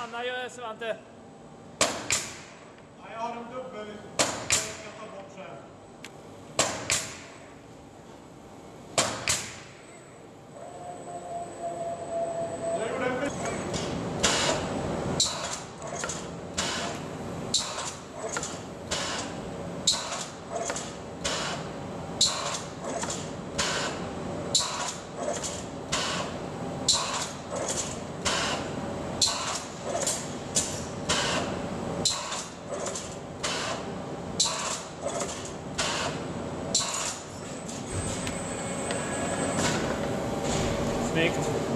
Anna gör Svante? Ja, jag har en dubbel. Jag ska ta bort sen. Jag gjorde en Snyggt.